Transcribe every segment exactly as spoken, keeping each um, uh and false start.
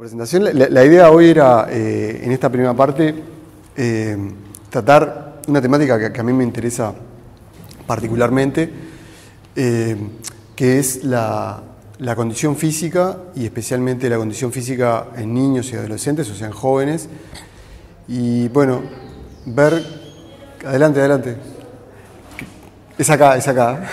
presentación. La, la idea hoy era, eh, en esta primera parte, eh, tratar una temática que, que a mí me interesa particularmente, eh, que es la, la condición física y especialmente la condición física en niños y adolescentes, o sea, en jóvenes. Y bueno, ver... Adelante, adelante. Es acá, es acá.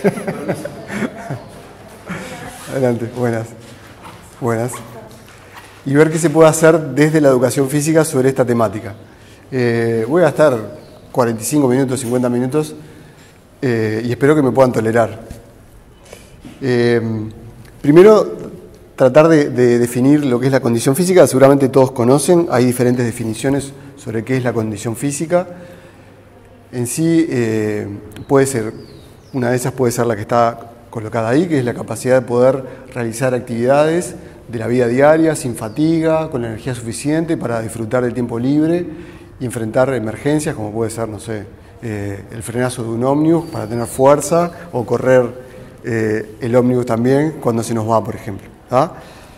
Adelante, buenas. Buenas. Y ver qué se puede hacer desde la educación física sobre esta temática. Eh, voy a estar cuarenta y cinco minutos, cincuenta minutos, eh, y espero que me puedan tolerar. Eh, primero, tratar de, de definir lo que es la condición física. Seguramente todos conocen, hay diferentes definiciones sobre qué es la condición física. En sí, eh, puede ser, una de esas puede ser la que está colocada ahí, que es la capacidad de poder realizar actividades de la vida diaria sin fatiga, con la energía suficiente para disfrutar del tiempo libre y enfrentar emergencias, como puede ser, no sé, eh, el frenazo de un ómnibus para tener fuerza, o correr eh, el ómnibus también cuando se nos va, por ejemplo. ¿Ah?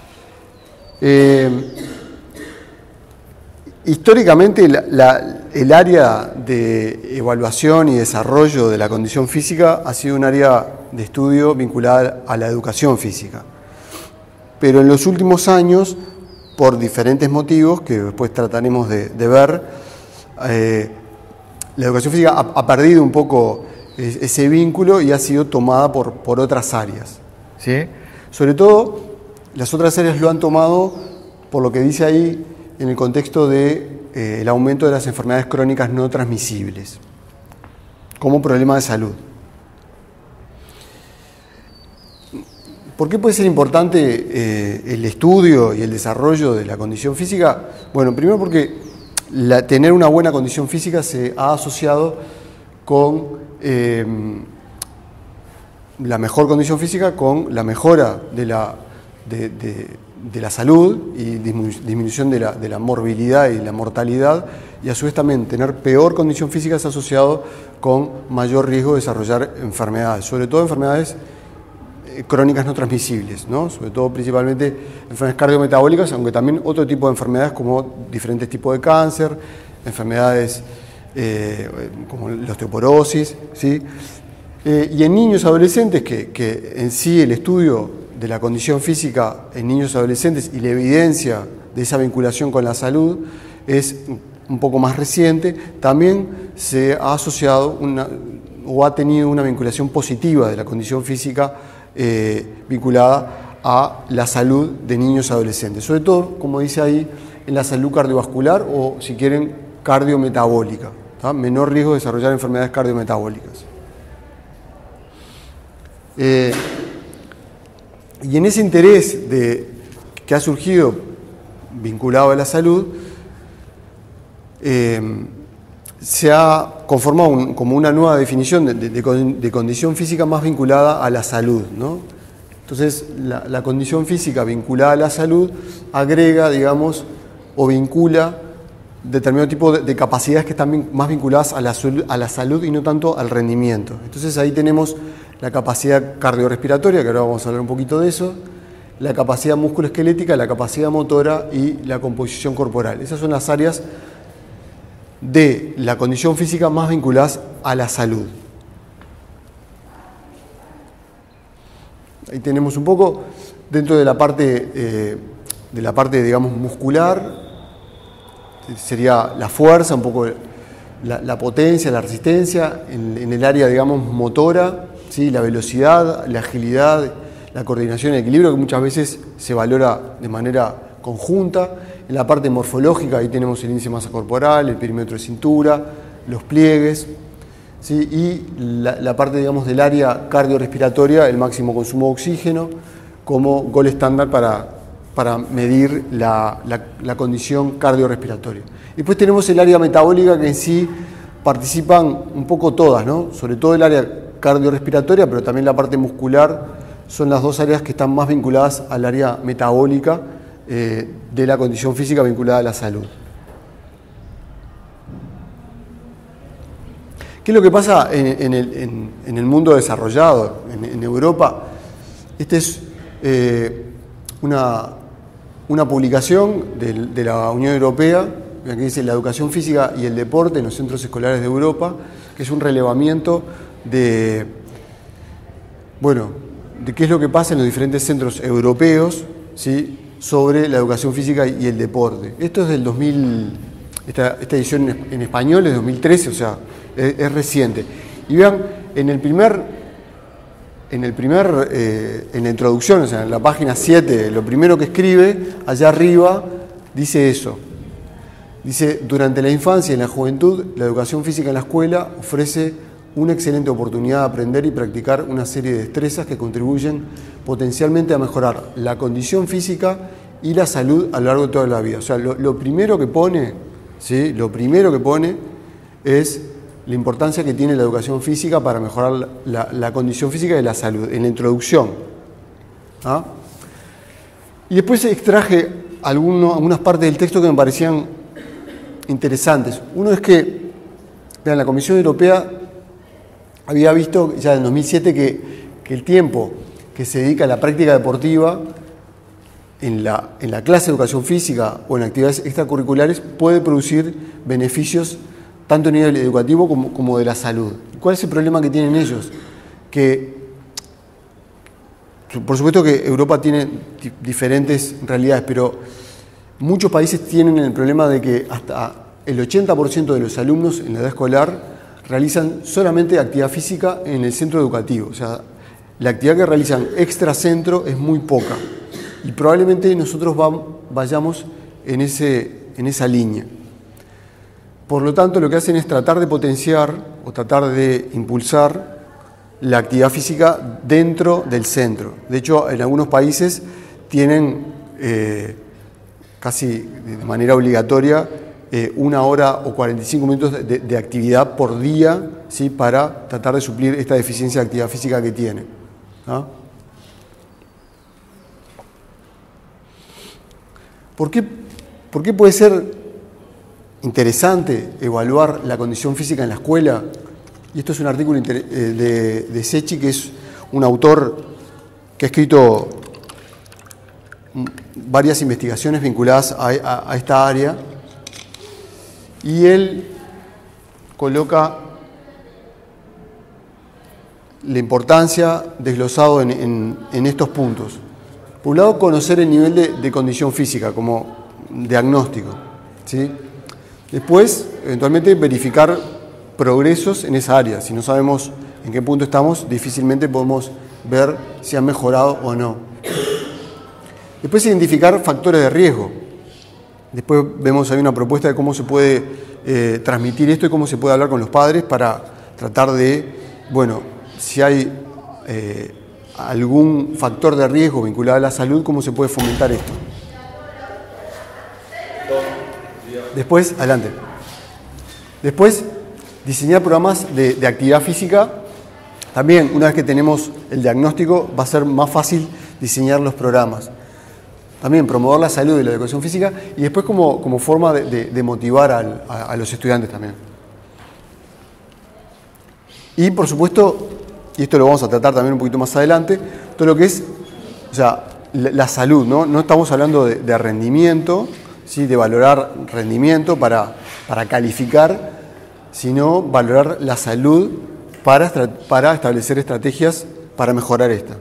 Eh, históricamente, la, la, el área de evaluación y desarrollo de la condición física ha sido un área de estudio vinculada a la educación física. Pero en los últimos años, por diferentes motivos que después trataremos de, de ver, eh, la educación física ha, ha perdido un poco ese vínculo y ha sido tomada por, por otras áreas, ¿sí? Sobre todo, las otras áreas lo han tomado por lo que dice ahí en el contexto de eh, el aumento de las enfermedades crónicas no transmisibles como problema de salud. ¿Por qué puede ser importante eh, el estudio y el desarrollo de la condición física? Bueno, primero porque la, tener una buena condición física se ha asociado con eh, la mejor condición física, con la mejora de la, de, de, de la salud y disminu disminución de la, de la morbilidad y la mortalidad, y a su vez también tener peor condición física es asociado con mayor riesgo de desarrollar enfermedades, sobre todo enfermedades crónicas no transmisibles, ¿no? Sobre todo principalmente enfermedades cardiometabólicas, aunque también otro tipo de enfermedades como diferentes tipos de cáncer, enfermedades eh, como la osteoporosis, ¿sí? Eh, y en niños y adolescentes, que, que en sí el estudio de la condición física en niños y adolescentes y la evidencia de esa vinculación con la salud es un poco más reciente, también se ha asociado una, o ha tenido una vinculación positiva de la condición física Eh, vinculada a la salud de niños y adolescentes, sobre todo, como dice ahí, en la salud cardiovascular o, si quieren, cardiometabólica, ¿tá? Menor riesgo de desarrollar enfermedades cardiometabólicas. Eh, y en ese interés de, que ha surgido vinculado a la salud, eh, se ha conformado un, como una nueva definición de, de, de condición física más vinculada a la salud, ¿no? Entonces, la, la condición física vinculada a la salud agrega, digamos, o vincula determinado tipo de, de capacidades que están más vinculadas a la, a la salud y no tanto al rendimiento. Entonces, ahí tenemos la capacidad cardiorrespiratoria, que ahora vamos a hablar un poquito de eso, la capacidad musculoesquelética, la capacidad motora y la composición corporal. Esas son las áreas de la condición física más vinculadas a la salud. Ahí tenemos un poco, dentro de la parte, eh, de la parte, digamos, muscular, sería la fuerza, un poco la, la potencia, la resistencia, en, en el área, digamos, motora, ¿sí? La velocidad, la agilidad, la coordinación y el equilibrio, que muchas veces se valora de manera conjunta. En la parte morfológica, ahí tenemos el índice de masa corporal, el perímetro de cintura, los pliegues, ¿sí? Y la, la parte, digamos, del área cardiorrespiratoria, el máximo consumo de oxígeno, como gol estándar para, para medir la, la, la condición cardiorrespiratoria. Después tenemos el área metabólica, que en sí participan un poco todas, ¿no? Sobre todo el área cardiorrespiratoria, pero también la parte muscular, son las dos áreas que están más vinculadas al área metabólica Eh, de la condición física vinculada a la salud. ¿Qué es lo que pasa en, en, el, en, en el mundo desarrollado, en, en Europa? Esta es eh, una, una publicación de, de la Unión Europea, que dice la educación física y el deporte en los centros escolares de Europa, que es un relevamiento de, bueno, de qué es lo que pasa en los diferentes centros europeos, ¿sí?, sobre la educación física y el deporte. Esto es del dos mil, esta, esta edición en español es de dos mil trece, o sea, es, es reciente. Y vean, en el primer, en el primer, eh, en la introducción, o sea, en la página siete, lo primero que escribe, allá arriba, dice eso. Dice, durante la infancia y la juventud, la educación física en la escuela ofrece una excelente oportunidad de aprender y practicar una serie de destrezas que contribuyen potencialmente a mejorar la condición física y la salud a lo largo de toda la vida. O sea, lo, lo primero que pone, ¿sí?, lo primero que pone es la importancia que tiene la educación física para mejorar la, la, la condición física y la salud, en la introducción. ¿Ah? Y después extraje alguno, algunas partes del texto que me parecían interesantes. Uno es que, vean, la Comisión Europea había visto ya en dos mil siete que, que el tiempo que se dedica a la práctica deportiva en la, en la clase de educación física o en actividades extracurriculares puede producir beneficios tanto a nivel educativo como, como de la salud. ¿Cuál es el problema que tienen ellos? Que, por supuesto que Europa tiene diferentes realidades, pero muchos países tienen el problema de que hasta el ochenta por ciento de los alumnos en la edad escolar realizan solamente actividad física en el centro educativo. O sea, la actividad que realizan extracentro es muy poca. Y probablemente nosotros vayamos en, ese, en esa línea. Por lo tanto, lo que hacen es tratar de potenciar o tratar de impulsar la actividad física dentro del centro. De hecho, en algunos países tienen eh, casi de manera obligatoria eh, una hora o cuarenta y cinco minutos de, de actividad por día, ¿sí?, para tratar de suplir esta deficiencia de actividad física que tienen. ¿Ah? ¿Por qué, ¿Por qué puede ser interesante evaluar la condición física en la escuela? Y esto es un artículo de, de Secchi, que es un autor que ha escrito varias investigaciones vinculadas a, a, a esta área, y él coloca la importancia desglosado en, en, en estos puntos. Por un lado, conocer el nivel de, de condición física como diagnóstico, ¿sí? Después, eventualmente, verificar progresos en esa área. Si no sabemos en qué punto estamos, difícilmente podemos ver si han mejorado o no. Después, identificar factores de riesgo. Después vemos ahí una propuesta de cómo se puede eh, transmitir esto y cómo se puede hablar con los padres para tratar de, bueno, si hay eh, algún factor de riesgo vinculado a la salud, cómo se puede fomentar esto. Después, adelante. Después, diseñar programas de, de actividad física. También, una vez que tenemos el diagnóstico, va a ser más fácil diseñar los programas. También promover la salud y la educación física, y después como, como forma de, de, de motivar al, a, a los estudiantes también. Y por supuesto, y esto lo vamos a tratar también un poquito más adelante, todo lo que es, o sea, la, la salud, ¿no? No estamos hablando de, de rendimiento, ¿sí?, de valorar rendimiento para, para calificar, sino valorar la salud para, para establecer estrategias para mejorar esta.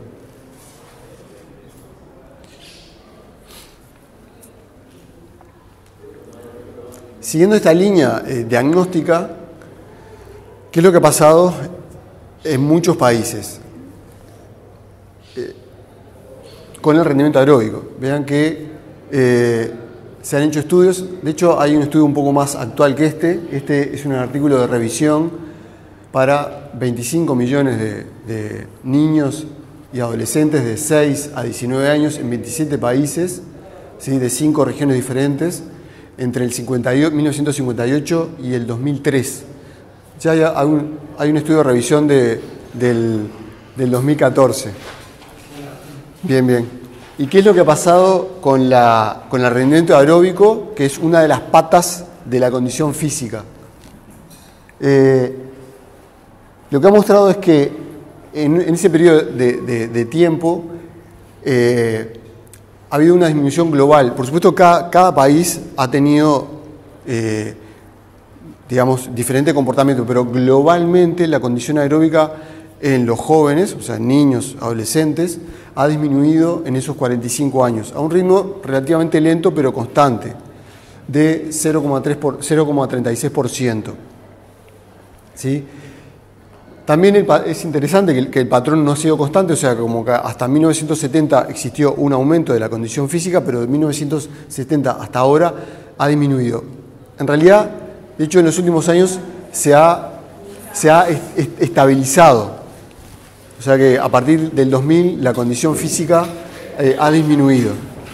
Siguiendo esta línea eh, diagnóstica, ¿qué es lo que ha pasado en muchos países eh, con el rendimiento aeróbico? Vean que eh, se han hecho estudios, de hecho hay un estudio un poco más actual que este, este es un artículo de revisión para veinticinco millones de, de niños y adolescentes de seis a diecinueve años en veintisiete países, ¿sí?, de cinco regiones diferentes, entre el mil novecientos cincuenta y ocho y el dos mil tres. Ya hay, hay, un, hay un estudio de revisión de, del, del dos mil catorce. Bien, bien. ¿Y qué es lo que ha pasado con, la, con el rendimiento aeróbico, que es una de las patas de la condición física? Eh, lo que ha mostrado es que en, en ese periodo de, de, de tiempo, eh, ha habido una disminución global. Por supuesto, cada, cada país ha tenido, eh, digamos, diferente comportamiento, pero globalmente la condición aeróbica en los jóvenes, o sea, niños, adolescentes, ha disminuido en esos cuarenta y cinco años, a un ritmo relativamente lento pero constante, de cero coma treinta y seis por ciento. ¿Sí? También el, es interesante que el, que el patrón no ha sido constante, o sea, como que hasta mil novecientos setenta existió un aumento de la condición física, pero de mil novecientos setenta hasta ahora ha disminuido. En realidad, de hecho, en los últimos años se ha, se ha est estabilizado. O sea que a partir del dos mil la condición física eh, ha disminuido.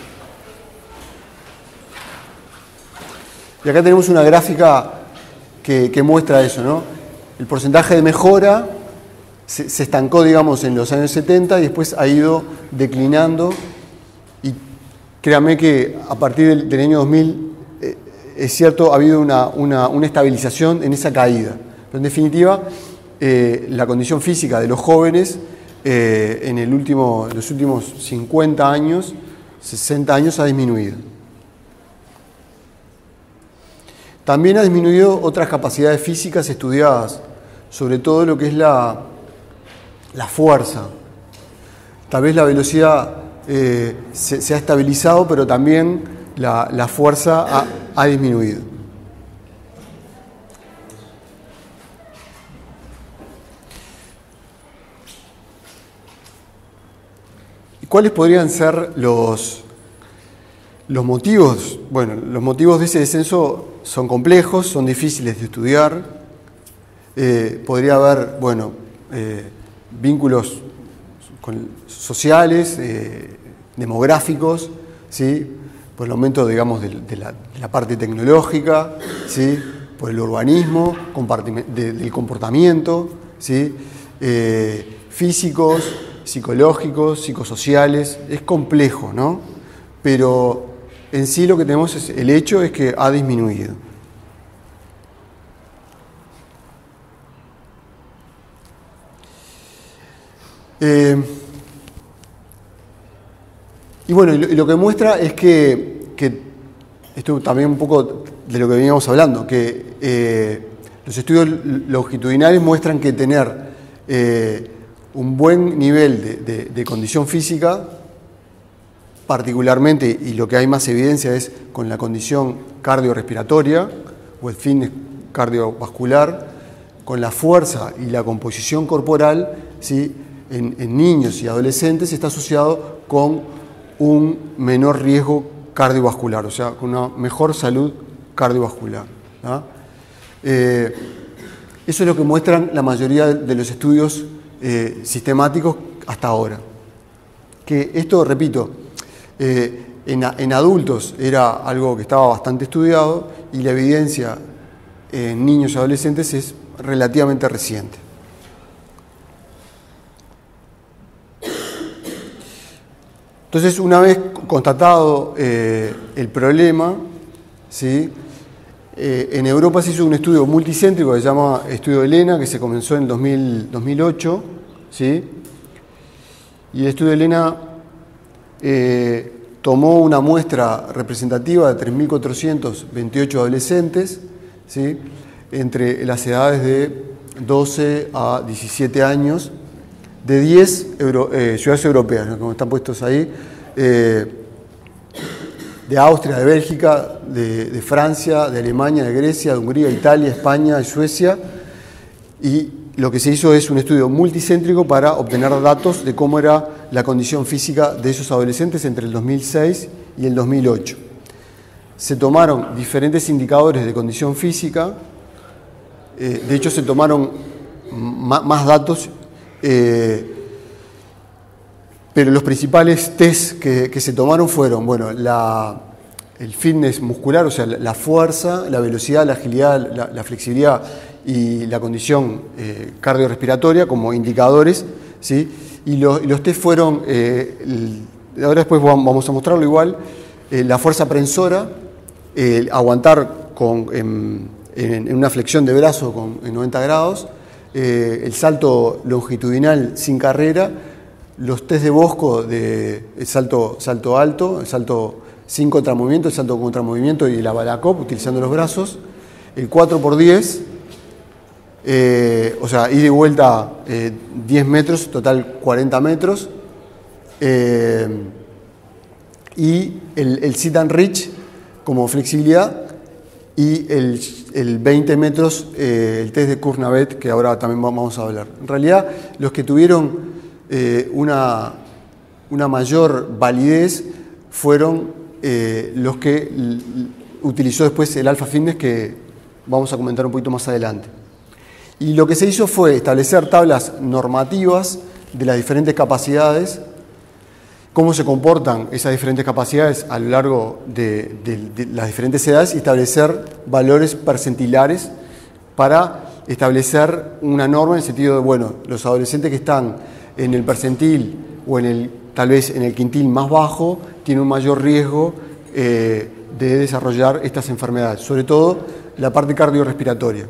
Y acá tenemos una gráfica que, que muestra eso, ¿no? El porcentaje de mejora se, se estancó, digamos, en los años setenta y después ha ido declinando. Y créanme que a partir del, del año dos mil, eh, es cierto, ha habido una, una, una estabilización en esa caída. Pero en definitiva, Eh, la condición física de los jóvenes eh, en, el último, en los últimos cincuenta años, sesenta años ha disminuido. También ha disminuido otras capacidades físicas estudiadas, sobre todo lo que es la, la fuerza. Tal vez la velocidad eh, se, se ha estabilizado, pero también la, la fuerza ha, ha disminuido. ¿Cuáles podrían ser los, los motivos? Bueno, los motivos de ese descenso son complejos, son difíciles de estudiar. Eh, podría haber, bueno, eh, vínculos con, sociales, eh, demográficos, ¿sí? Por el aumento, digamos, de, de, la, de la parte tecnológica, ¿sí? Por el urbanismo, de, del comportamiento, ¿sí? Eh, físicos, psicológicos, psicosociales, es complejo, ¿no? Pero en sí lo que tenemos es, el hecho es que ha disminuido. Eh, y bueno, y lo, y lo que muestra es que, que, esto también un poco de lo que veníamos hablando, que eh, los estudios longitudinales muestran que tener eh, un buen nivel de, de, de condición física, particularmente, y lo que hay más evidencia es con la condición cardiorrespiratoria o el fitness cardiovascular, con la fuerza y la composición corporal, ¿sí? en, en niños y adolescentes está asociado con un menor riesgo cardiovascular, o sea, con una mejor salud cardiovascular. ¿Ah? Eh, eso es lo que muestran la mayoría de los estudios Eh, sistemáticos hasta ahora. Que esto, repito, eh, en, en adultos era algo que estaba bastante estudiado y la evidencia en niños y adolescentes es relativamente reciente. Entonces, una vez constatado eh, el problema, ¿sí? Eh, en Europa se hizo un estudio multicéntrico que se llama Estudio Helena, que se comenzó en el dos mil, dos mil ocho, ¿sí? Y el Estudio Helena eh, tomó una muestra representativa de tres mil cuatrocientos veintiocho adolescentes, ¿sí? Entre las edades de doce a diecisiete años, de diez euro, eh, ciudades europeas, ¿no? Como están puestos ahí, eh, de Austria, de Bélgica, de, de Francia, de Alemania, de Grecia, de Hungría, Italia, España y Suecia. Y lo que se hizo es un estudio multicéntrico para obtener datos de cómo era la condición física de esos adolescentes entre el dos mil seis y el dos mil ocho. Se tomaron diferentes indicadores de condición física, eh, de hecho se tomaron más datos, eh, pero los principales test que, que se tomaron fueron, bueno, la, el fitness muscular, o sea, la, la fuerza, la velocidad, la agilidad, la, la flexibilidad y la condición eh, cardiorrespiratoria como indicadores, ¿sí? Y, lo, y los test fueron, eh, el, ahora después vamos a mostrarlo igual, eh, la fuerza prensora, eh, aguantar con, en, en, en una flexión de brazo con, en noventa grados, eh, el salto longitudinal sin carrera, los test de Bosco de el salto, salto alto, el salto sin contramovimiento, el salto con contramovimiento y la Balacop utilizando los brazos, el cuatro por diez, eh, o sea, ida y vuelta eh, diez metros, total cuarenta metros, eh, y el, el sit and reach como flexibilidad, y el, el veinte metros, eh, el test de Kuznavet, que ahora también vamos a hablar. En realidad, los que tuvieron eh, una, una mayor validez fueron eh, los que utilizó después el Alpha Fitness, que vamos a comentar un poquito más adelante. Y lo que se hizo fue establecer tablas normativas de las diferentes capacidades, cómo se comportan esas diferentes capacidades a lo largo de, de, de las diferentes edades, y establecer valores percentilares para establecer una norma en el sentido de, bueno, los adolescentes que están en el percentil o en el, tal vez en el quintil más bajo tienen un mayor riesgo eh, de desarrollar estas enfermedades, sobre todo la parte cardiorrespiratoria.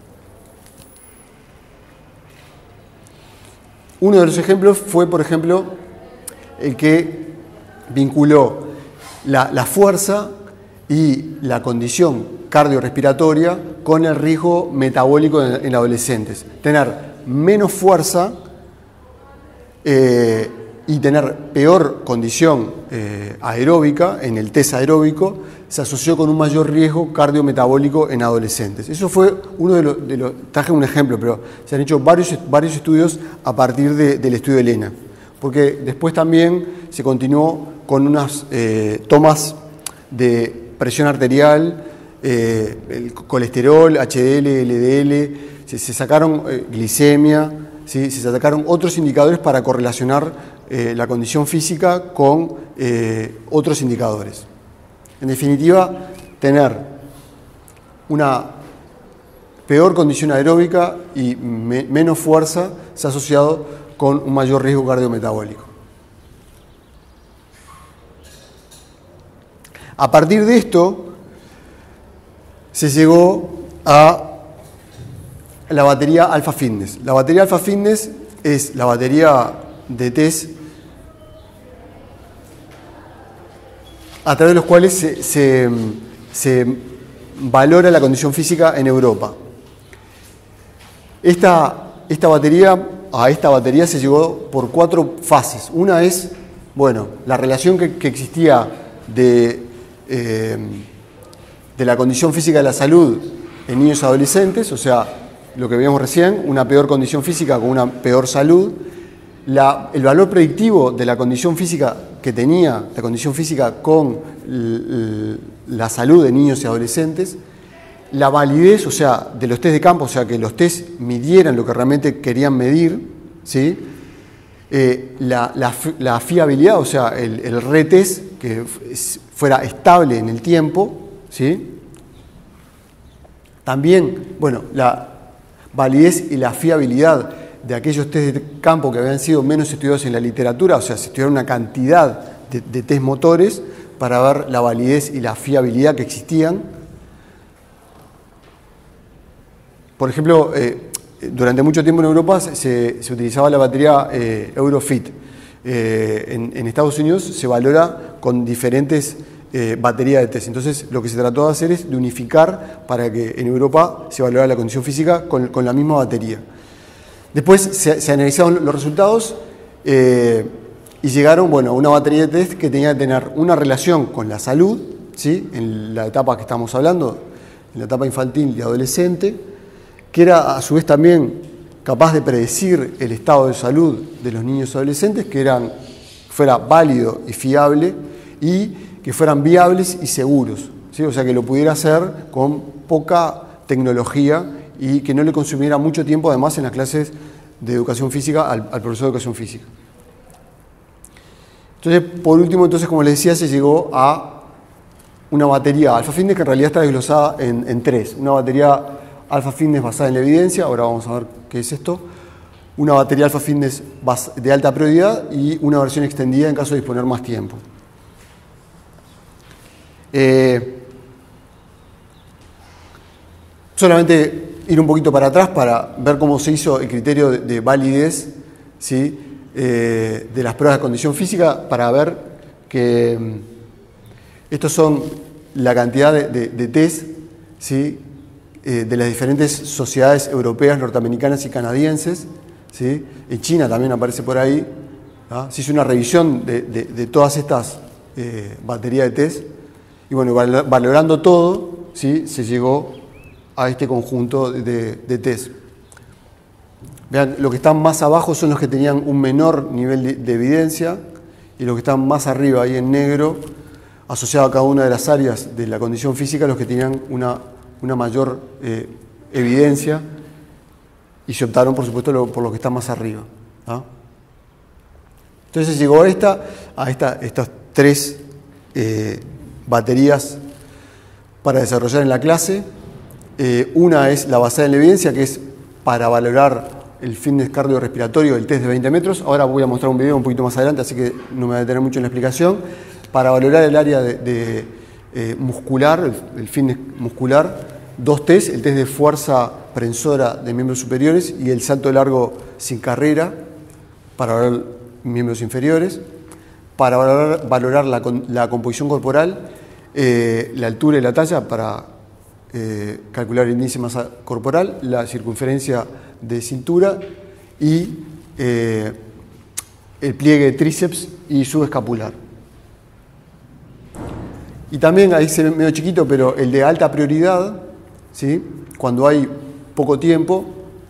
Uno de los ejemplos fue, por ejemplo, el que vinculó la, la fuerza y la condición cardiorrespiratoria con el riesgo metabólico en, en adolescentes. Tener menos fuerza eh, y tener peor condición eh, aeróbica en el test aeróbico se asoció con un mayor riesgo cardiometabólico en adolescentes. Eso fue uno de los, de los traje un ejemplo, pero se han hecho varios, varios estudios a partir de, del estudio de Lena. Porque después también se continuó con unas eh, tomas de presión arterial, eh, el colesterol, H D L, L D L, se, se sacaron eh, glicemia, ¿sí? Se sacaron otros indicadores para correlacionar eh, la condición física con eh, otros indicadores. En definitiva, tener una peor condición aeróbica y me, menos fuerza se ha asociado con un mayor riesgo cardiometabólico. A partir de esto, se llegó a la batería Alpha Fitness. La batería Alpha Fitness es la batería de test a través de los cuales se, se, se valora la condición física en Europa. Esta, esta batería... A esta batería se llegó por cuatro fases. Una es, bueno, la relación que, que existía de, eh, de la condición física de la salud en niños y adolescentes, o sea, lo que veíamos recién, una peor condición física con una peor salud. La, el valor predictivo de la condición física que tenía, la condición física con l, l, la salud de niños y adolescentes. La validez, o sea, de los test de campo, o sea, que los test midieran lo que realmente querían medir, ¿sí? Eh, la, la, la fiabilidad, o sea, el, el retest que fuera estable en el tiempo, ¿sí? También, bueno, la validez y la fiabilidad de aquellos test de campo que habían sido menos estudiados en la literatura, o sea, se estudiaron una cantidad de, de test motores para ver la validez y la fiabilidad que existían. Por ejemplo, eh, durante mucho tiempo en Europa se, se utilizaba la batería eh, Eurofit. Eh, en, en Estados Unidos se valora con diferentes eh, baterías de test. Entonces, lo que se trató de hacer es de unificar para que en Europa se valorara la condición física con, con la misma batería. Después se, se analizaron los resultados eh, y llegaron, bueno, a una batería de test que tenía que tener una relación con la salud, ¿sí? En la etapa que estamos hablando, en la etapa infantil y adolescente, que era a su vez también capaz de predecir el estado de salud de los niños y adolescentes, que eran, fuera válido y fiable, y que fueran viables y seguros, ¿sí? O sea, que lo pudiera hacer con poca tecnología y que no le consumiera mucho tiempo, además, en las clases de educación física al, al profesor de educación física. Entonces, por último, entonces, como les decía, se llegó a una batería Alpha Fitness que en realidad está desglosada en, en tres. Una batería Alpha Fitness basada en la evidencia, ahora vamos a ver qué es esto. Una batería Alpha Fitness de alta prioridad y una versión extendida en caso de disponer más tiempo. Eh, solamente ir un poquito para atrás para ver cómo se hizo el criterio de, de validez, ¿sí? eh, de las pruebas de condición física para ver que mm, estos son la cantidad de, de, de test, ¿sí? eh, de las diferentes sociedades europeas, norteamericanas y canadienses, ¿sí? En China también aparece por ahí. ¿Ah? Se hizo una revisión de, de, de todas estas eh, baterías de test y bueno, valorando todo, ¿sí? Se llegó a este conjunto de, de test. Vean, los que están más abajo son los que tenían un menor nivel de, de evidencia y los que están más arriba, ahí en negro, asociado a cada una de las áreas de la condición física, los que tenían una, una mayor eh, evidencia y se optaron, por supuesto, lo, por los que están más arriba. ¿Ah? Entonces llegó a, esta, a esta, estas tres eh, baterías para desarrollar en la clase. Eh, una es la basada en la evidencia, que es para valorar el fitness cardiorrespiratorio, el test de veinte metros. Ahora voy a mostrar un video un poquito más adelante, así que no me voy a detener mucho en la explicación. Para valorar el área de, de, eh, muscular, el, el fitness muscular, dos test, el test de fuerza prensora de miembros superiores y el salto largo sin carrera, para valorar miembros inferiores, para valorar, valorar la, la composición corporal, eh, la altura y la talla para eh, calcular el índice de masa corporal, la circunferencia de cintura y eh, el pliegue de tríceps y subescapular. Y también, ahí se ve medio chiquito, pero el de alta prioridad, ¿sí? Cuando hay poco tiempo,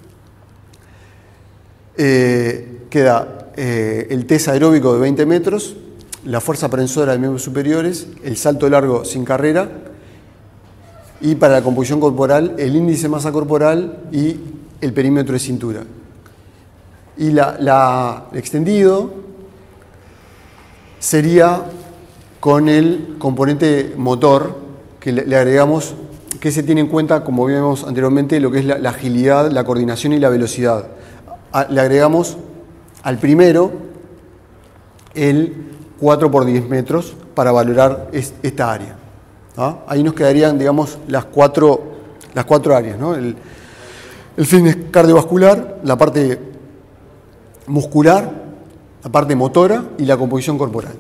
eh, queda Eh, el test aeróbico de veinte metros, la fuerza prensora de miembros superiores, el salto largo sin carrera y para la composición corporal el índice de masa corporal y el perímetro de cintura. Y la, la extendido sería con el componente motor que le, le agregamos, que se tiene en cuenta, como vimos anteriormente, lo que es la, la agilidad, la coordinación y la velocidad. A, le agregamos al primero el cuatro por diez metros para valorar es, esta área. ¿Ah? Ahí nos quedarían, digamos, las cuatro, las cuatro áreas, ¿no? El, el fitness cardiovascular, la parte muscular, la parte motora y la composición corporal.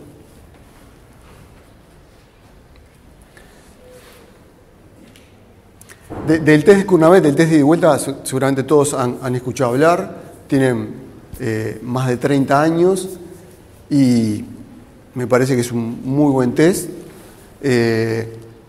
De, del test de Cournavette, del test de ida y vuelta, seguramente todos han, han escuchado hablar, tienen Eh, más de treinta años y me parece que es un muy buen test. Eh,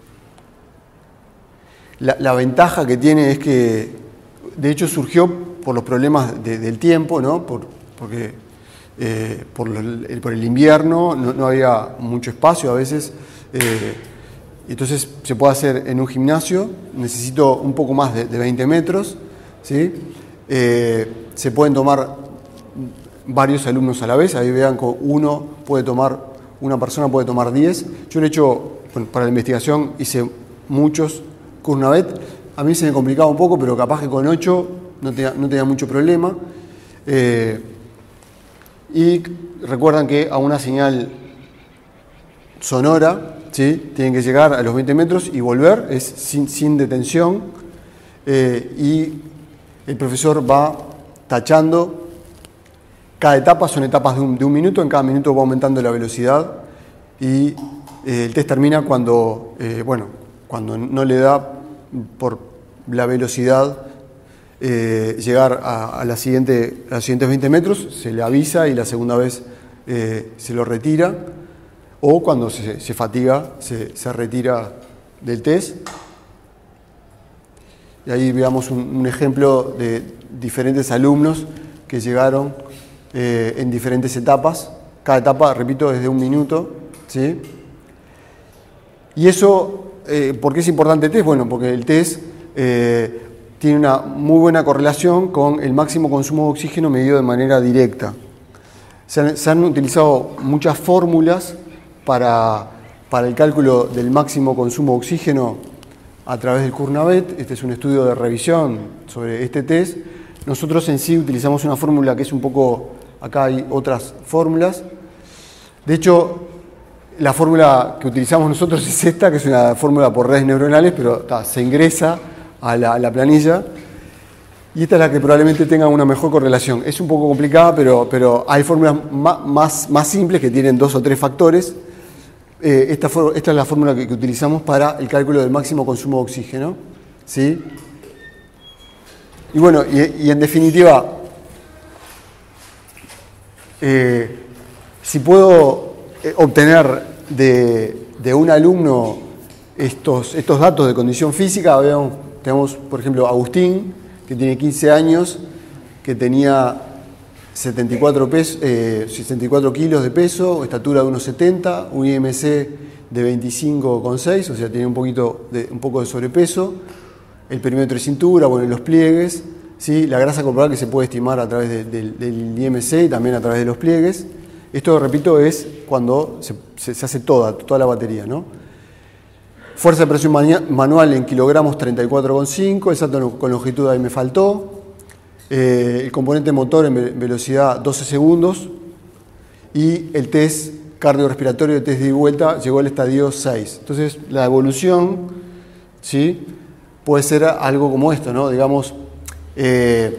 la, la ventaja que tiene es que, de hecho, surgió por los problemas de, del tiempo, ¿no? Por, porque eh, por, el, por el invierno no, no había mucho espacio a veces. Eh, entonces se puede hacer en un gimnasio, necesito un poco más de, de veinte metros, ¿sí? Eh, se pueden tomar varios alumnos a la vez, ahí vean que uno puede tomar, una persona puede tomar diez. Yo lo he hecho, bueno, para la investigación hice muchos Cournavette, a mí se me complicaba un poco, pero capaz que con ocho no tenía, no tenía mucho problema. Eh, y recuerdan que a una señal sonora, ¿sí? Tienen que llegar a los veinte metros y volver, es sin, sin detención, eh, y el profesor va tachando. Cada etapa son etapas de un, de un minuto, en cada minuto va aumentando la velocidad y eh, el test termina cuando, eh, bueno, cuando no le da por la velocidad eh, llegar a, a, la siguiente, a los siguientes veinte metros, se le avisa y la segunda vez eh, se lo retira, o cuando se, se fatiga se, se retira del test. Y ahí veamos un, un ejemplo de diferentes alumnos que llegaron Eh, en diferentes etapas. Cada etapa, repito, es de un minuto, ¿sí? Y eso, eh, ¿por qué es importante el test? Bueno, porque el test eh, tiene una muy buena correlación con el máximo consumo de oxígeno medido de manera directa. Se han, se han utilizado muchas fórmulas para, para el cálculo del máximo consumo de oxígeno a través del Cournavette. Este es un estudio de revisión sobre este test. Nosotros en sí utilizamos una fórmula que es un poco... Acá hay otras fórmulas. De hecho, la fórmula que utilizamos nosotros es esta, que es una fórmula por redes neuronales, pero ta, se ingresa a la, a la planilla. Y esta es la que probablemente tenga una mejor correlación. Es un poco complicada, pero, pero hay fórmulas más, más, más simples que tienen dos o tres factores. Eh, esta, for, esta es la fórmula que, que utilizamos para el cálculo del máximo consumo de oxígeno. ¿Sí? Y bueno, y, y en definitiva, eh, si puedo obtener de, de un alumno estos, estos datos de condición física, veamos, tenemos por ejemplo Agustín, que tiene quince años, que tenía setenta y cuatro, peso, eh, sesenta y cuatro kilos de peso, estatura de uno setenta, un I M C de veinticinco coma seis, o sea, tiene un, poquito de, un poco de sobrepeso, el perímetro de cintura, bueno, los pliegues, ¿sí? La grasa corporal que se puede estimar a través de, de, del I M C y también a través de los pliegues. Esto, repito, es cuando se, se, se hace toda, toda la batería, ¿no? Fuerza de presión manual en kilogramos treinta y cuatro coma cinco, el salto con longitud ahí me faltó. Eh, el componente motor en velocidad doce segundos. Y el test cardiorrespiratorio de test de ida y vuelta llegó al estadio seis. Entonces, la evolución, ¿sí?, puede ser algo como esto, ¿no? Digamos, eh,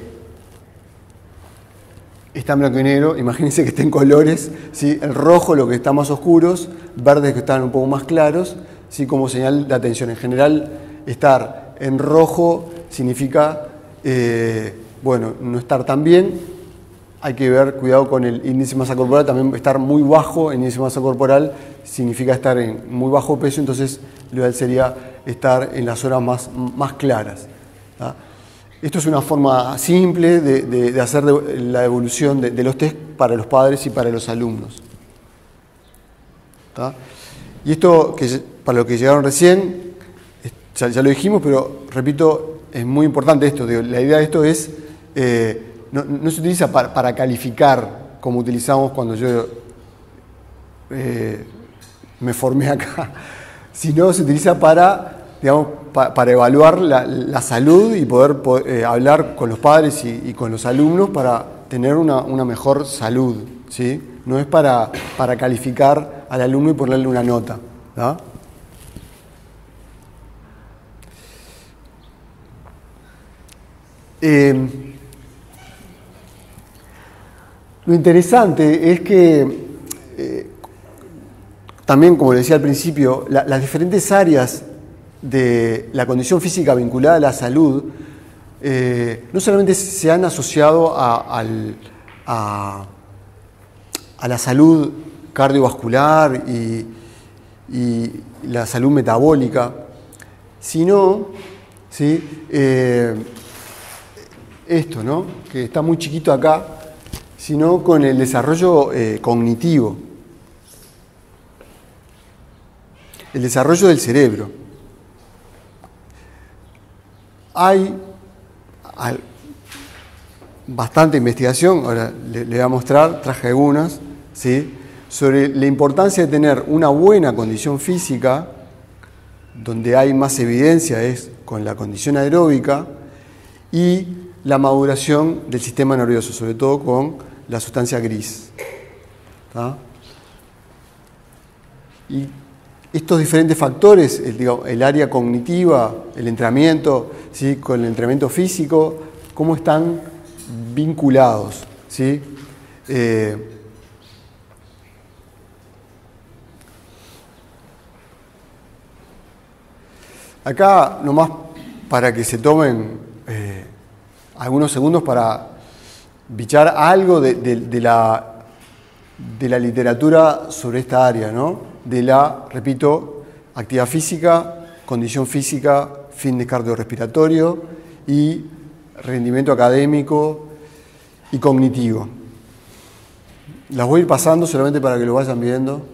está en blanco y negro, imagínense que está en colores, ¿sí? El rojo, lo que está más oscuros, verdes que están un poco más claros, ¿sí? Como señal de atención. En general, estar en rojo significa, eh, bueno, no estar tan bien. Hay que ver, cuidado con el índice de masa corporal, también estar muy bajo en índice de masa corporal significa estar en muy bajo peso, entonces lo ideal sería estar en las horas más, más claras. ¿Tá? Esto es una forma simple de, de, de hacer de, la evolución de, de los test para los padres y para los alumnos. ¿Tá? Y esto, que para los que llegaron recién, ya, ya lo dijimos, pero repito, es muy importante esto. Digo, la idea de esto es, eh, no, no se utiliza para, para calificar como utilizamos cuando yo eh, me formé acá, sino se utiliza para, digamos, pa, para evaluar la, la salud y poder, poder eh, hablar con los padres y, y con los alumnos para tener una, una mejor salud, ¿sí? No es para, para calificar al alumno y ponerle una nota, ¿no? Eh, lo interesante es que eh, también, como decía al principio, la, las diferentes áreas de la condición física vinculada a la salud eh, no solamente se han asociado a, al, a, a la salud cardiovascular y, y la salud metabólica, sino, ¿sí?, eh, esto, ¿no?, que está muy chiquito acá, sino con el desarrollo eh, cognitivo, el desarrollo del cerebro. Hay, hay bastante investigación, ahora le, le voy a mostrar, traje algunas, ¿sí?, sobre la importancia de tener una buena condición física. Donde hay más evidencia es con la condición aeróbica y la maduración del sistema nervioso, sobre todo con la sustancia gris. ¿Tá? Y estos diferentes factores, el, digamos, el área cognitiva, el entrenamiento, ¿sí?, con el entrenamiento físico, cómo están vinculados, ¿sí? Eh, acá, nomás para que se tomen eh, algunos segundos para bichar algo de, de, de, la, de la literatura sobre esta área, ¿no? De la, repito, actividad física, condición física, fitness cardiorrespiratorio y rendimiento académico y cognitivo. Las voy a ir pasando solamente para que lo vayan viendo.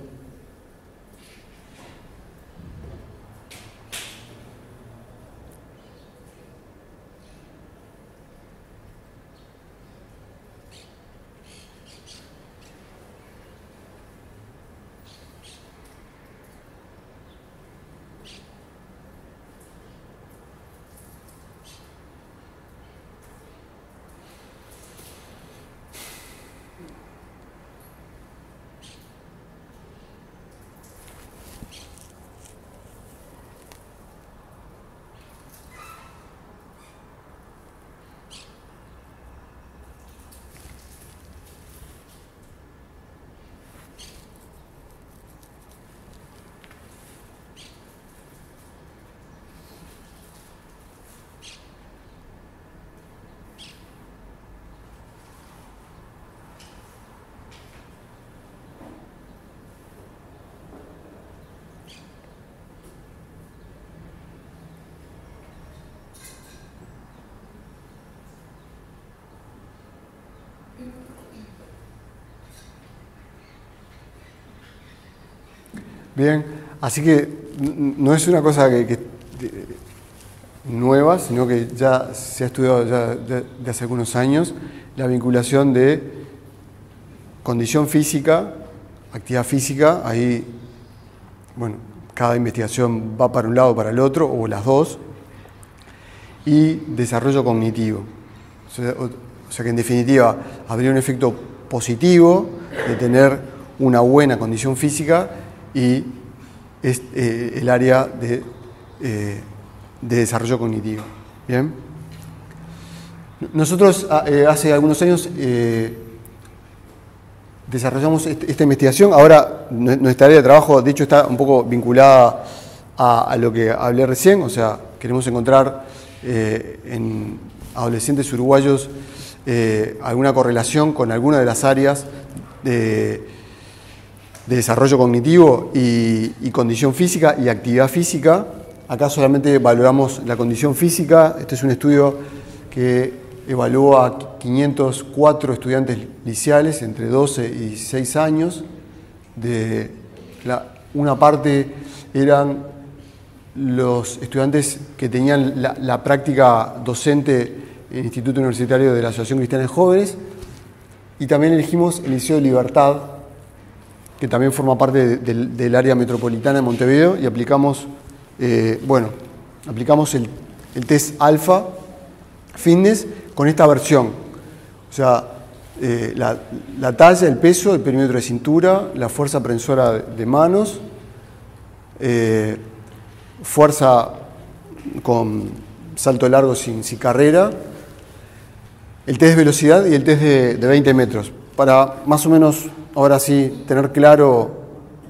Bien, así que no es una cosa que, que nueva, sino que ya se ha estudiado ya de, de hace algunos años, la vinculación de condición física, actividad física, ahí, bueno, cada investigación va para un lado o para el otro, o las dos, y desarrollo cognitivo. O sea, o, o sea que en definitiva habría un efecto positivo de tener una buena condición física y es, eh, el área de, eh, de desarrollo cognitivo. Bien. Nosotros eh, hace algunos años eh, desarrollamos este, esta investigación. Ahora nuestra área de trabajo, de hecho, está un poco vinculada a, a lo que hablé recién. O sea, queremos encontrar eh, en adolescentes uruguayos eh, alguna correlación con alguna de las áreas de, de desarrollo cognitivo y, y condición física y actividad física. Acá solamente valoramos la condición física. Este es un estudio que evaluó a quinientos cuatro estudiantes liceales entre doce y dieciséis años. De la, una parte eran los estudiantes que tenían la, la práctica docente en el Instituto Universitario de la Asociación Cristiana de Jóvenes, y también elegimos el Liceo de Libertad, que también forma parte de, de, del área metropolitana de Montevideo, y aplicamos, eh, bueno, aplicamos el, el test alfa fitness con esta versión. O sea, eh, la, la talla, el peso, el perímetro de cintura, la fuerza prensora de manos, eh, fuerza con salto largo sin, sin carrera, el test de velocidad y el test de, de veinte metros. Para más o menos, ahora sí, tener claro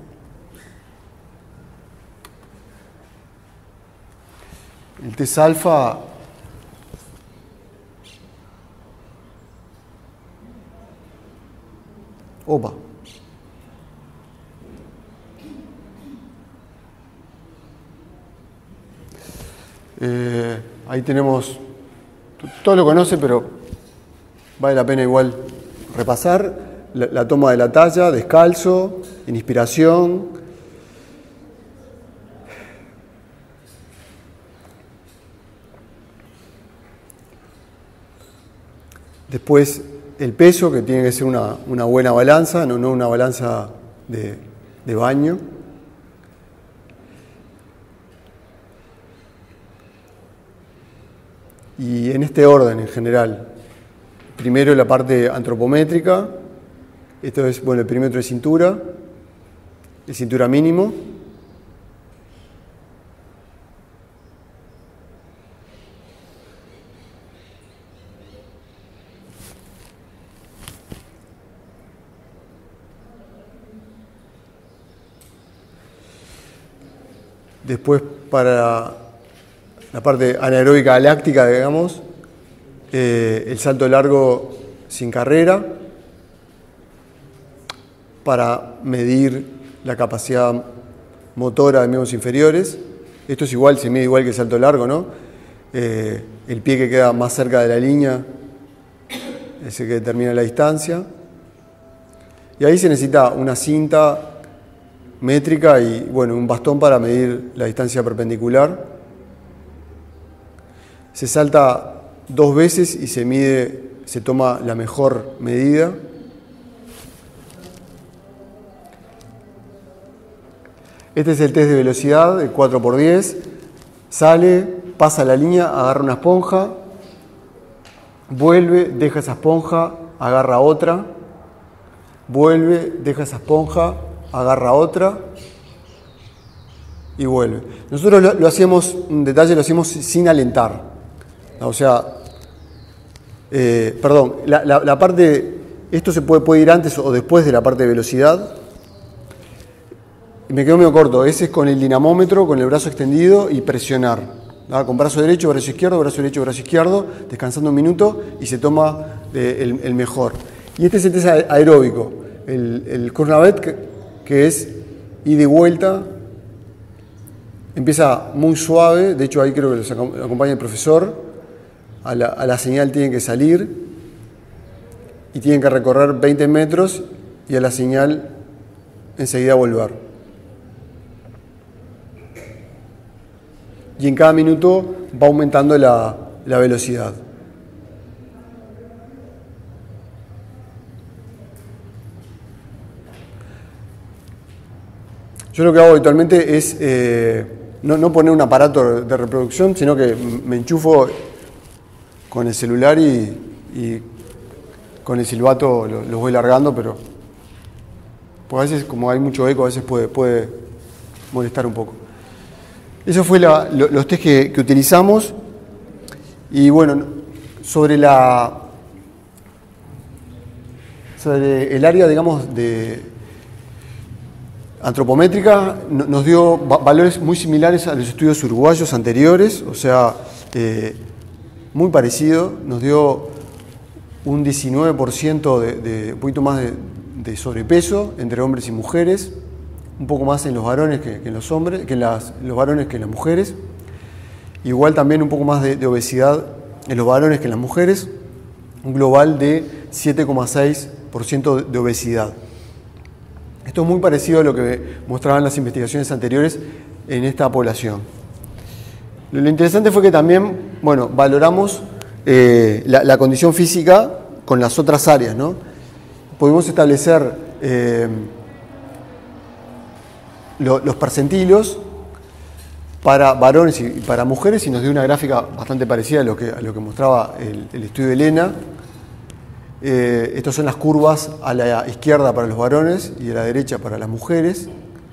el test alfa. Opa. Eh, ahí tenemos, todo lo conoce, pero vale la pena igual repasar la, la toma de la talla, descalzo, en inspiración. Después el peso, que tiene que ser una, una buena balanza, no, no una balanza de, de baño. Y en este orden en general. Primero la parte antropométrica, esto es, bueno, el perímetro de cintura, el cintura mínimo. Después, para la parte anaeróbica galáctica, digamos, eh, el salto largo sin carrera, para medir la capacidad motora de miembros inferiores. Esto es igual, se mide igual que el salto largo, ¿no? Eh, el pie que queda más cerca de la línea es el que determina la distancia. Y ahí se necesita una cinta métrica y, bueno, un bastón para medir la distancia perpendicular. Se salta dos veces y se mide, se toma la mejor medida. Este es el test de velocidad, de cuatro por diez. Sale, pasa la línea, agarra una esponja, vuelve, deja esa esponja, agarra otra, vuelve, deja esa esponja, agarra otra y vuelve. Nosotros lo, lo hacíamos, un detalle, lo hacíamos sin alentar. O sea, eh, perdón, la, la, la parte, esto se puede, puede ir antes o después de la parte de velocidad. Y me quedo medio corto, ese es con el dinamómetro, con el brazo extendido y presionar. ¿verdad? Con brazo derecho, brazo izquierdo, brazo derecho, brazo izquierdo, descansando un minuto y se toma eh, el, el mejor. Y este es el test aeróbico, el, el Kurnavet, que, que es ida y vuelta. Empieza muy suave, de hecho ahí creo que los acompaña el profesor. A la, a la señal tienen que salir y tienen que recorrer veinte metros y a la señal enseguida volver. y en cada minuto va aumentando la, la velocidad. Yo lo que hago habitualmente es eh, no, no poner un aparato de reproducción, sino que me enchufo con el celular y, y con el silbato los lo voy largando, pero pues a veces, como hay mucho eco, a veces puede, puede molestar un poco. Eso fue la, lo, los test que, que utilizamos. Y bueno, sobre la sobre el área, digamos, de antropométrica, nos dio valores muy similares a los estudios uruguayos anteriores, o sea, eh, muy parecido. Nos dio un diecinueve por ciento de, de un poquito más de, de sobrepeso entre hombres y mujeres, un poco más en los varones que, que en los hombres, que en las, los varones que en las mujeres. Igual también un poco más de, de obesidad en los varones que en las mujeres, un global de siete coma seis por ciento de obesidad. Esto es muy parecido a lo que mostraban las investigaciones anteriores en esta población. Lo interesante fue que también, bueno, valoramos eh, la, la condición física con las otras áreas, ¿no? Pudimos establecer eh, lo, los percentilos para varones y para mujeres y nos dio una gráfica bastante parecida a lo que, a lo que mostraba el, el estudio de Elena. Eh, estas son las curvas a la izquierda para los varones y a la derecha para las mujeres.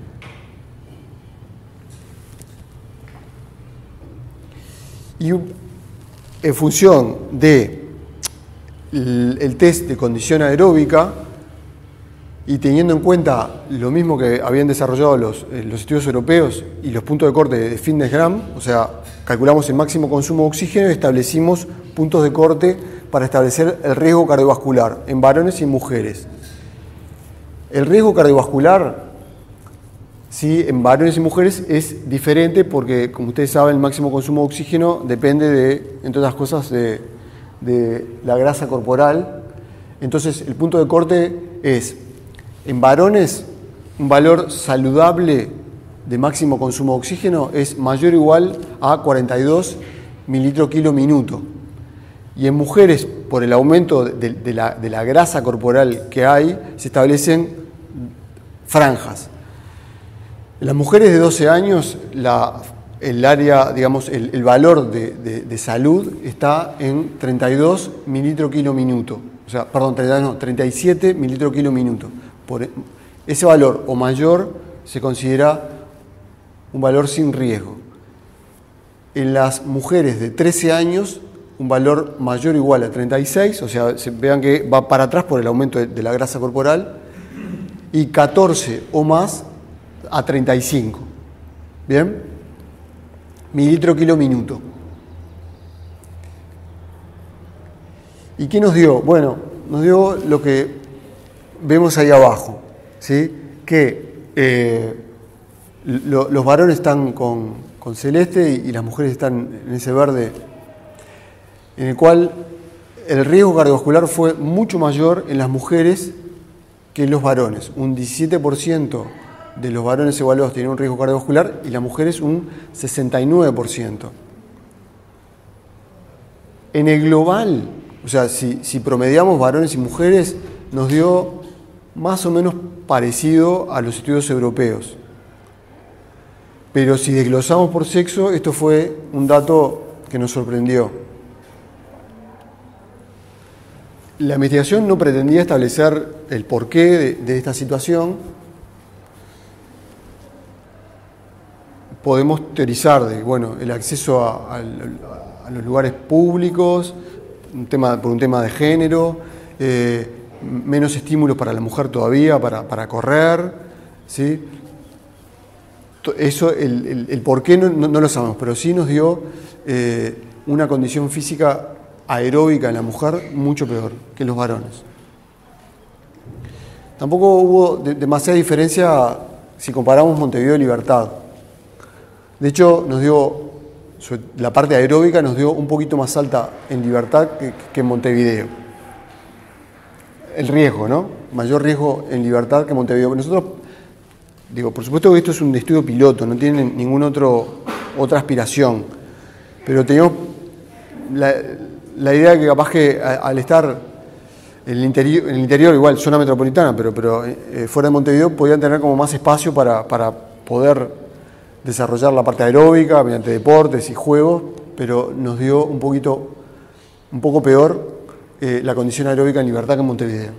Y en función de el, el test de condición aeróbica y teniendo en cuenta lo mismo que habían desarrollado los, los estudios europeos y los puntos de corte de FitnessGram, o sea, calculamos el máximo consumo de oxígeno y establecimos puntos de corte para establecer el riesgo cardiovascular en varones y en mujeres. El riesgo cardiovascular, sí, en varones y mujeres es diferente porque, como ustedes saben, el máximo consumo de oxígeno depende de, entre otras cosas, de, de la grasa corporal. Entonces, el punto de corte es, en varones, un valor saludable de máximo consumo de oxígeno es mayor o igual a cuarenta y dos mililitros kilo minuto. Y en mujeres, por el aumento de, de, la, de la grasa corporal que hay, se establecen franjas. En las mujeres de doce años, la, el área, digamos, el, el valor de, de, de salud está en treinta y dos mililitros kilo minuto. O sea, perdón, treinta, no, treinta y siete mililitros kilo minuto. Por ese valor o mayor se considera un valor sin riesgo. En las mujeres de trece años, un valor mayor o igual a treinta y seis, o sea, se, vean que va para atrás por el aumento de, de la grasa corporal, y catorce o más a treinta y cinco. ¿Bien? Mililitro kilo minuto. ¿Y qué nos dio? Bueno, nos dio lo que vemos ahí abajo, ¿sí? Que eh, lo, los varones están con, con celeste y, y las mujeres están en ese verde, en el cual el riesgo cardiovascular fue mucho mayor en las mujeres que en los varones. Un diecisiete por ciento de los varones evaluados tienen un riesgo cardiovascular y las mujeres un sesenta y nueve por ciento. En el global, o sea, si, si promediamos varones y mujeres, nos dio más o menos parecido a los estudios europeos. Pero si desglosamos por sexo, esto fue un dato que nos sorprendió. La investigación no pretendía establecer el porqué de, de esta situación. Podemos teorizar de, bueno, el acceso a, a, a los lugares públicos, un tema, por un tema de género, eh, menos estímulos para la mujer todavía, para, para correr, ¿sí? Eso, el, el, el porqué no, no, no lo sabemos, pero sí nos dio eh, una condición física aeróbica en la mujer mucho peor que en los varones. Tampoco hubo de, demasiada diferencia si comparamos Montevideo y Libertad. De hecho, nos dio, la parte aeróbica nos dio un poquito más alta en Libertad que, que en Montevideo. El riesgo, ¿no? Mayor riesgo en Libertad que en Montevideo. Nosotros, digo, por supuesto que esto es un estudio piloto, no tiene ningún otro, otra aspiración. Pero teníamos la, la idea de que capaz que a, al estar en el interior, en el interior igual, zona metropolitana, pero, pero eh, fuera de Montevideo, podían tener como más espacio para, para poder desarrollar la parte aeróbica mediante deportes y juegos, pero nos dio un poquito, un poco peor eh, la condición aeróbica en Libertad que en Montevideo.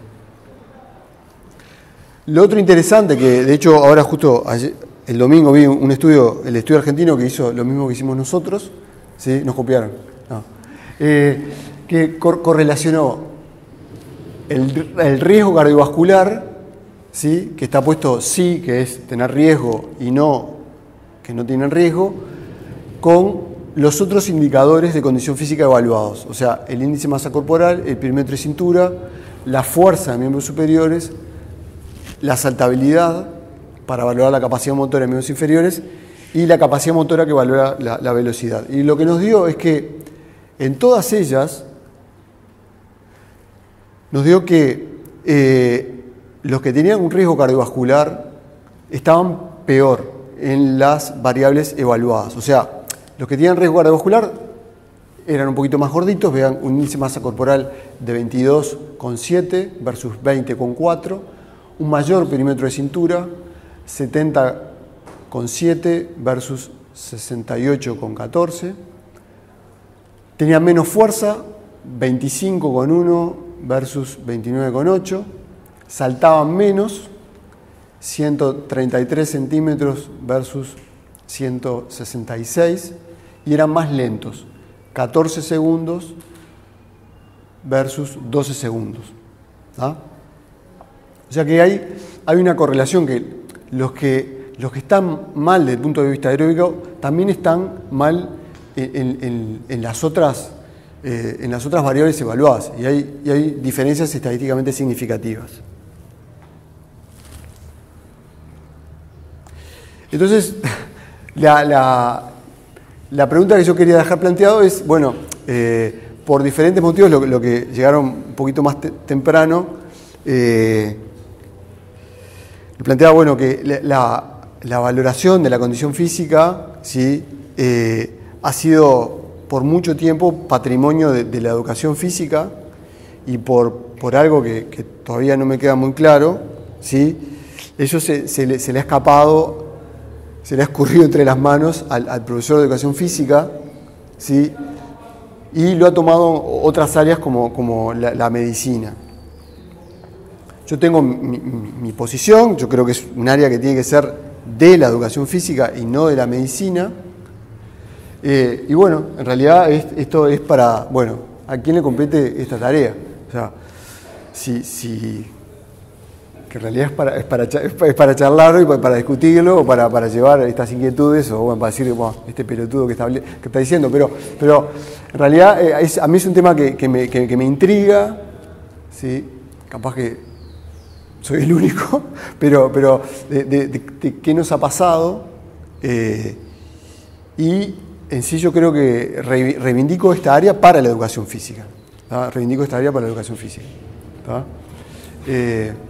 Lo otro interesante, que de hecho ahora justo ayer, el domingo vi un estudio, el estudio argentino que hizo lo mismo que hicimos nosotros, ¿sí? Nos copiaron, no. eh, que cor correlacionó el, el riesgo cardiovascular, ¿sí? Que está puesto sí, que es tener riesgo, y no, que no tienen riesgo, con los otros indicadores de condición física evaluados, o sea, el índice de masa corporal, el perímetro de cintura, la fuerza de miembros superiores, la saltabilidad para valorar la capacidad motora de miembros inferiores y la capacidad motora que valora la, la velocidad. Y lo que nos dio es que en todas ellas nos dio que eh, los que tenían un riesgo cardiovascular estaban peor en las variables evaluadas. O sea, los que tenían riesgo cardiovascular eran un poquito más gorditos, vean un índice de masa corporal de veintidós coma siete versus veinte coma cuatro, un mayor perímetro de cintura, setenta coma siete versus sesenta y ocho coma catorce. Tenían menos fuerza, veinticinco coma uno versus veintinueve coma ocho. Saltaban menos, ciento treinta y tres centímetros versus ciento sesenta y seis. Y eran más lentos, catorce segundos versus doce segundos. ¿Ah? O sea que hay, hay una correlación que los, que los que están mal desde el punto de vista aeróbico también están mal en, en, en, las, otras, eh, en las otras variables evaluadas y hay, y hay diferencias estadísticamente significativas. Entonces, la, la, la pregunta que yo quería dejar planteado es, bueno, eh, por diferentes motivos, lo, lo que llegaron un poquito más te, temprano, eh, planteaba, bueno, que la, la valoración de la condición física, ¿sí? eh, ha sido por mucho tiempo patrimonio de, de la educación física y por, por algo que, que todavía no me queda muy claro, ¿sí? Eso se, se, le, se le ha escapado, se le ha escurrido entre las manos al, al profesor de educación física, ¿sí? Y lo ha tomado otras áreas como, como la, la medicina. Yo tengo mi, mi, mi posición, yo creo que es un área que tiene que ser de la educación física y no de la medicina. Eh, y bueno, en realidad es, esto es para, bueno, ¿a quién le compete esta tarea? O sea, si, si que en realidad es para, es para, es para charlarlo y para, para discutirlo o para, para llevar estas inquietudes o bueno, para decir, bueno, este pelotudo que está, que está diciendo, pero, pero en realidad eh, es, a mí es un tema que, que, me, que, que me intriga, ¿sí? Capaz que soy el único, pero, pero de, de, de, de qué nos ha pasado eh, y en sí yo creo que reivindico esta área para la educación física, ¿tá? Reivindico esta área para la educación física, ¿tá? Eh,